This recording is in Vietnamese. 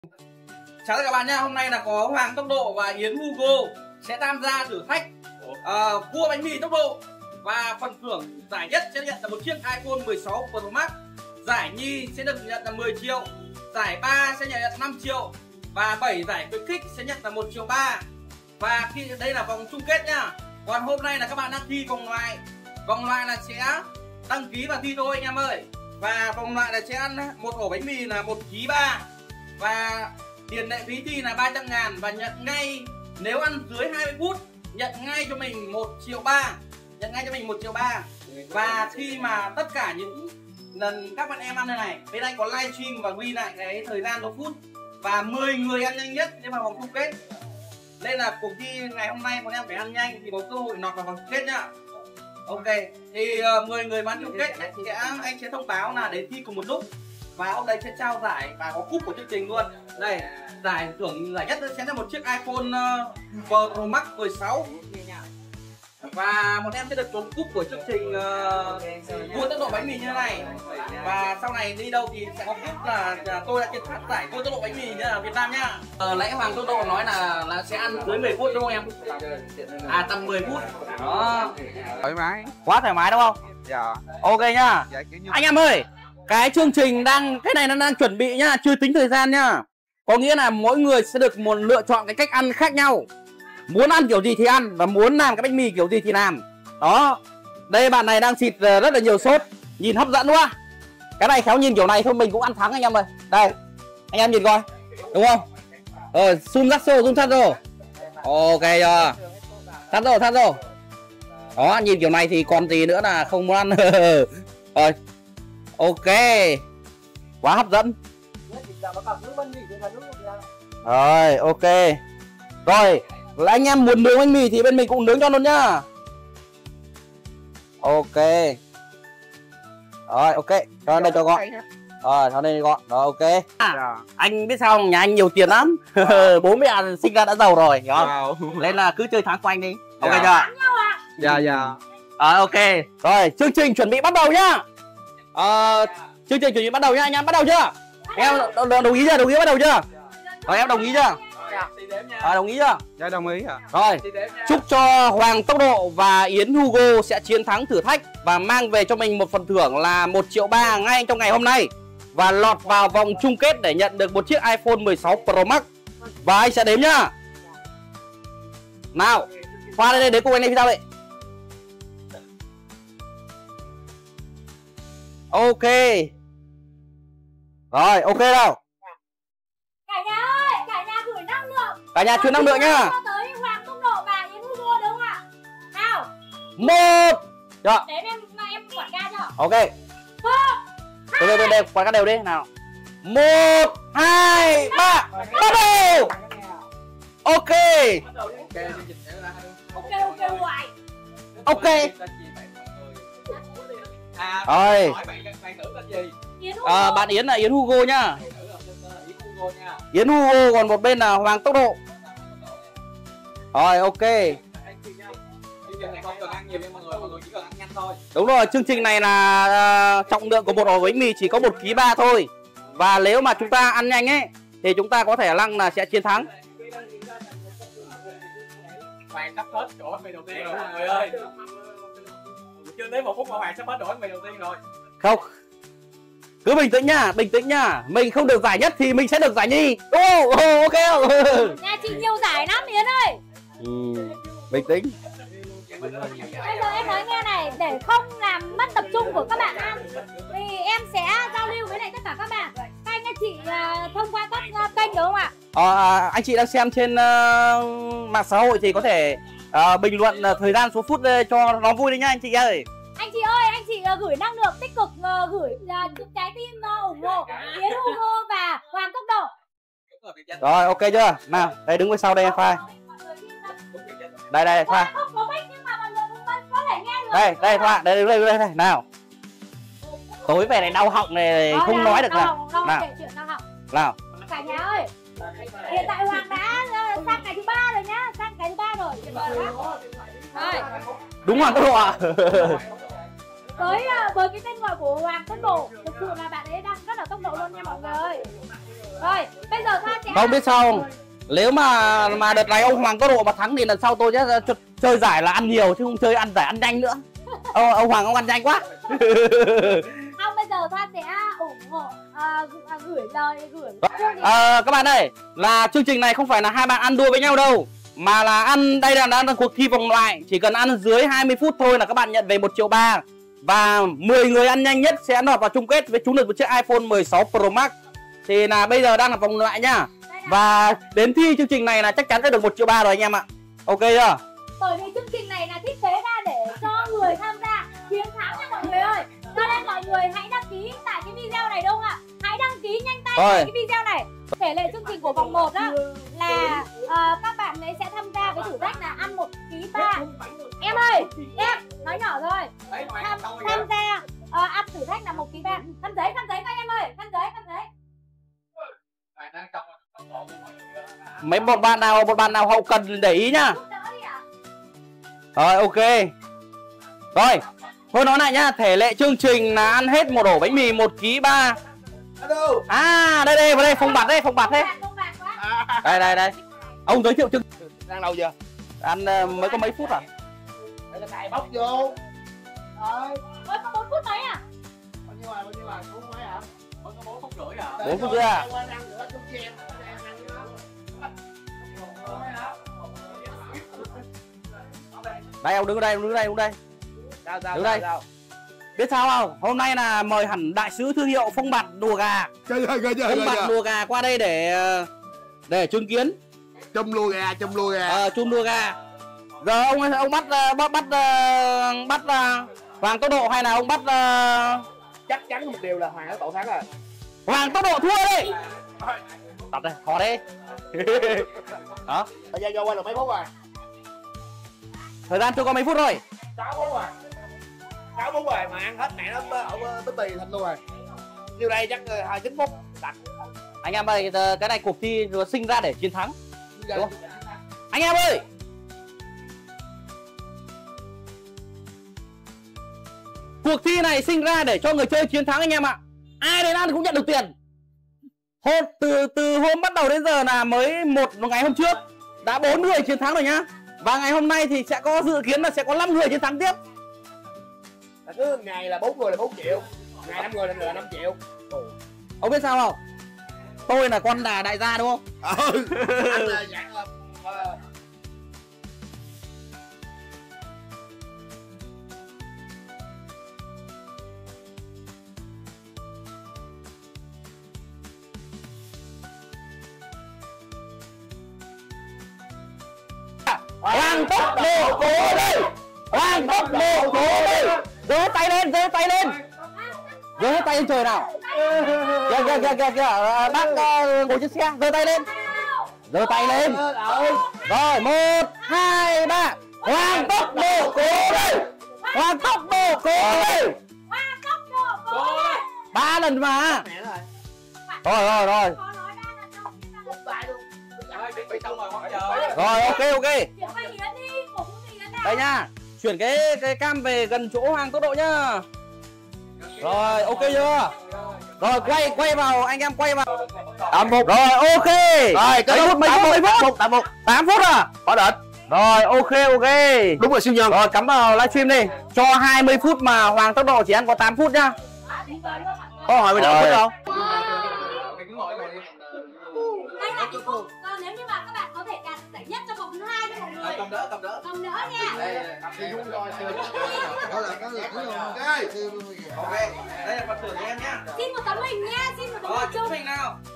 Chào tất cả các bạn nha, hôm nay là có Hoàng Tốc Độ và Yến Hugo sẽ tham gia thử thách cua bánh mì tốc độ. Và phần thưởng giải nhất sẽ nhận là một chiếc iPhone 16 Pro Max. Giải nhì sẽ được nhận là 10 triệu. Giải 3 sẽ nhận 5 triệu. Và 7 giải khuyến khích sẽ nhận là 1,3 triệu. Và khi đây là vòng chung kết nha. Còn hôm nay là các bạn đang thi vòng loại. Vòng loại là sẽ đăng ký và thi thôi anh em ơi. Và vòng loại là sẽ ăn một ổ bánh mì là 1,3 kg. Và tiền lệ phí thi là 300.000 và nhận ngay nếu ăn dưới 20 phút nhận ngay cho mình 1,3 triệu. Nhận ngay cho mình 1,3 triệu. Và khi mà tất cả những lần các bạn em ăn như này, bên anh có livestream và ghi lại cái thời gian số phút và 10 người ăn nhanh nhất nhưng mà vòng chung kết. Nên là cuộc thi ngày hôm nay bọn em phải ăn nhanh thì có cơ hội lọt vào vòng chung kết nhá. Ok, thì 10 người bán chung kết anh sẽ thông báo là để thi cùng một lúc. Và ông đây sẽ trao giải và có cúp của chương trình luôn. Đây, giải thưởng giải nhất sẽ là một chiếc iPhone Pro Max 16. Và bọn em sẽ được trúng cúp của chương trình cua tốc độ bánh mì như thế này. Và sau này đi đâu thì sẽ có cúp là tôi đã chiến thắng giải cua tốc độ bánh mì như là Việt Nam nhá. Nãy Hoàng Tốc Độ nói là sẽ ăn dưới 10 phút đúng không em? À, tầm 10 phút. Đó. Thoải mái. Quá thoải mái đúng không? Dạ. Ok nhá. Dạ, kiểu như... Anh em ơi, cái chương trình cái này nó đang chuẩn bị nhá, chưa tính thời gian nhá. Có nghĩa là mỗi người sẽ được lựa chọn cái cách ăn khác nhau. Muốn ăn kiểu gì thì ăn và muốn làm cái bánh mì kiểu gì thì làm. Đó. Đây bạn này đang xịt rất là nhiều sốt, nhìn hấp dẫn quá. Cái này khéo nhìn kiểu này thôi mình cũng ăn thắng anh em ơi. Đây. Anh em nhìn coi. Đúng không? Zoom sát rô. Ok chưa? Sát rô. Đó, nhìn kiểu này thì còn gì nữa là không muốn ăn. Rồi. Ok. Quá hấp dẫn. Rồi, ok. Rồi, anh em muốn nướng bánh mì thì bên mình cũng nướng cho luôn nhá. Ok. Rồi, ok. Cho đây cho gọn. Rồi, cho đây gọn. Rồi, ok. Anh biết sao không? Nhà anh nhiều tiền lắm. Bố mẹ sinh ra đã giàu rồi, hiểu không? Nên là cứ chơi tháng của anh đi. Ok chưa? Dạ. Ok. Rồi, chương trình chuẩn bị bắt đầu nhá. Chương trình chuẩn bị bắt đầu nhá, anh em bắt đầu chưa? Em đồng ý chưa? Đồng ý bắt đầu chưa? Rồi em đồng ý chưa? Đồng ý chưa? Dạ đồng ý ạ. Rồi, chúc cho Hoàng Tốc Độ và Yến Hugo sẽ chiến thắng thử thách và mang về cho mình một phần thưởng là 1,3 triệu ngay trong ngày hôm nay và lọt vào vòng chung kết để nhận được một chiếc iPhone 16 Pro Max. Và anh sẽ đếm nhá. Nào, Khoa đây đến cùng anh đây sao vậy? Ok. Rồi, ok đâu? Cả nhà ơi, cả nhà gửi năng lượng. Cả nhà truyền năng lượng nhá. Tới Hoàng Tốc Độ và Yến Hugo đúng không ạ? Nào. 1. Được. Đếm em quản ga cho. Ok. Đây, quản ga đều đi nào. 1, 2, 3. Bắt đầu. Ok. Ok hoài. Ok. Rồi. Bạn Yến là Yến Hugo nhá. Yến Hugo, còn một bên là Hoàng Tốc Độ. Rồi, ok. Đúng rồi, chương trình này là trọng lượng của một ổ bánh mì chỉ có 1,3 kg thôi. Và nếu mà chúng ta ăn nhanh ấy thì chúng ta có thể năng là sẽ chiến thắng. Hoàng sắp hết chỗ bánh mì đầu tiên rồi mọi người ơi. Chưa đến 1 phút mà Hoàng sắp hết chỗ bánh mì đầu tiên rồi. Không. Cứ bình tĩnh nhá. Mình không được giải nhất thì mình sẽ được giải nhì. Ok. Nhà chị nhiều giải lắm Yến ơi. Bình tĩnh. Bây giờ em nói nghe này, để không làm mất tập trung của các bạn ăn thì em sẽ giao lưu với lại tất cả các bạn. Các anh chị thông qua các kênh đúng không ạ? Anh chị đang xem trên mạng xã hội thì có thể bình luận thời gian số phút cho nó vui đi nha anh chị ơi. Anh chị gửi năng lượng tích cực, gửi trái tim ủng hộ Yến Hugo và Hoàng Tốc Độ. Rồi, ok chưa? Nào, đây đứng phía sau đây em Khoa. Đây Khoa. Đây Khoa, đây nào. Tối về này đau họng này không nói được nào. Nào. Cả nhà ơi. Hiện tại Hoàng đã sang ngày thứ 3 rồi nhá, rồi. Đúng Hoàng Tốc Độ à? Với cái tên gọi của Hoàng Tốc Độ, thực sự là bạn ấy đang rất là tốc độ luôn nha mọi người ơi. Rồi, bây giờ Thoa sẽ... Không biết sao không? Nếu mà đợt này ông Hoàng Tốc Độ mà thắng thì lần sau tôi sẽ chơi giải là ăn nhiều chứ không chơi ăn giải ăn nhanh nữa. Ông Hoàng ông ăn nhanh quá. Không, bây giờ Thoa sẽ ủng hộ, gửi lời, các bạn ơi, là chương trình này không phải là hai bạn ăn đua với nhau đâu, mà là ăn, đây là cuộc thi vòng loại. Chỉ cần ăn dưới 20 phút thôi là các bạn nhận về 1,3 triệu. Và 10 người ăn nhanh nhất sẽ lọt vào chung kết với trúng được một chiếc iPhone 16 Pro Max. Thì là bây giờ đang là vòng loại nhá. Và đến thi chương trình này là chắc chắn sẽ được 1,3 triệu rồi anh em ạ. Ok chưa? Bởi vì chương trình này là thiết kế ra để cho người tham gia chiến thắng nha mọi người ơi. Cho nên mọi người hãy đăng ký tại cái video này đúng không ạ? Hãy đăng ký nhanh tay tại cái video này. Thể lệ chương trình của vòng 1 đó là các bạn ấy sẽ tham gia với thử thách là ăn 1,3 kg. Em ơi, em nói nhỏ thôi. Tham gia ăn thử thách là 1,3 kg. Khăn giấy các em ơi, khăn giấy. Mấy một bạn nào hậu cần để ý nhá. Rồi ok. Rồi, thôi nói lại nhá, thể lệ chương trình là ăn hết một ổ bánh mì 1,3 kg. À, đây vào đây phong bạt đấy. Đây. Ông giới thiệu chương Đang đâu giờ? ăn mới có mấy phút à? Đây là cài bóc vô. Rồi, mới có 4 phút mấy à? Bao nhiêu à? 4 mấy hả? Mới có 4 phút rưỡi à? 4 phút ra. Đây ông đứng đây. Đứng đây. Biết sao không? Hôm nay là mời hẳn đại sứ thương hiệu Phong Bạt Đùa Gà. Phong Bạt Đùa Gà qua đây để chứng kiến. Chum lùa gà. Chum lùa gà. Giờ ông bắt Hoàng Tốc Độ hay là ông bắt Chắc chắn một điều là Hoàng Tốc Độ thắng rồi. Hoàng Tốc Độ thua đi. Tập đây, khó đi. Đó. Thời gian vô qua được mấy phút rồi? Thời gian chưa có mấy phút rồi. 6 phút rồi. 6 phút rồi mà ăn hết mẹ nó ở bánh mì thành luôn rồi. Như đây chắc 29 phút. Đặt. Anh em ơi, cái này cuộc thi sinh ra để chiến thắng. Đúng không? Anh em ơi. Cuộc thi này sinh ra để cho người chơi chiến thắng anh em ạ. Ai đến ăn cũng nhận được tiền. Từ hôm bắt đầu đến giờ là mới một ngày hôm trước đã 4 người chiến thắng rồi nhá. Và ngày hôm nay thì sẽ có dự kiến là sẽ có 5 người chiến thắng tiếp. Cứ ngày là 4 người là 4 triệu. Ngày 5 người là 5 triệu. Ông biết sao không? Tôi là con đại gia đúng không? Anh là dạng là Hoàng Tốc Độ cố đi. Hoàng Tốc Độ cố đi. Giơ tay lên. Giơ hết tay lên trời nào. Kìa. Bác ngồi trên xe, giơ tay lên. Rồi 1, 2, 3. Hoàng Tốc Độ cố đi. Hoàng Tốc Độ cố đi. 3 lần mà. Rồi. Rồi, ok. Đây nha. Chuyển cái cam về gần chỗ Hoàng Tốc Độ nhá. Rồi, ok chưa? Rồi, quay vào, anh em quay vào. 8 phút. Rồi, ok. Rồi, mấy phút? 8 phút à? có đợt. Rồi, ok. Đúng rồi siêu nhân. Rồi, cắm vào livestream đi. Cho 20 phút mà Hoàng Tốc Độ chỉ ăn có 8 phút nhá. Có hỏi bây giờ phút không? Đây là cái phút, nếu như mà các bạn có thể đạt giải nhất cho vòng thứ 2 cho mọi người. Cầm đỡ nha. Ok, đây là phần thưởng của em nhá. Xin một tấm hình nha, xin một tấm hình chung. Nào.